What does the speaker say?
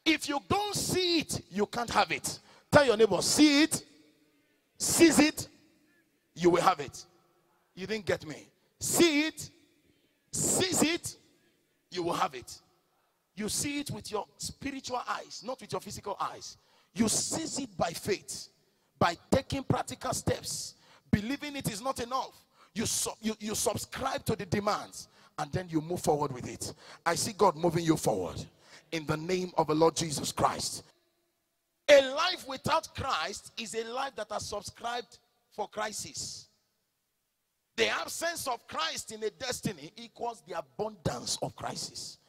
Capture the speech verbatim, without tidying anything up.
If you don't see it, you can't have it. Tell your neighbor, see it, seize it, you will have it. You didn't get me. See it, seize it, you will have it. You see it with your spiritual eyes, not with your physical eyes. You seize it by faith, by taking practical steps. Believing it is not enough. You, su you, you subscribe to the demands, and then you move forward with it. I see God moving you forward in the name of the Lord Jesus Christ. A life without Christ is a life that has subscribed for crisis. The absence of Christ in a destiny equals the abundance of crisis.